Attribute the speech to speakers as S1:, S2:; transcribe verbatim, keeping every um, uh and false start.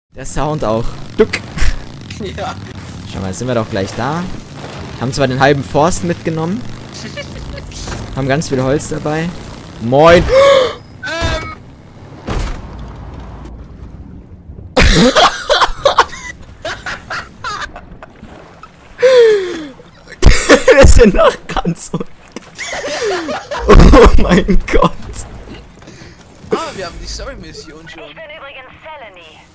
S1: Der Sound auch. Duck.
S2: Ja.
S1: Schau mal, jetzt sind wir doch gleich da. Haben zwar den halben Forst mitgenommen. Haben ganz viel Holz dabei. Moin.
S2: Ähm.
S1: Wir sind noch ganz unten. Oh mein Gott.
S2: Ah, wir haben die Story-Mission schon.
S3: Ich bin übrigens Selene.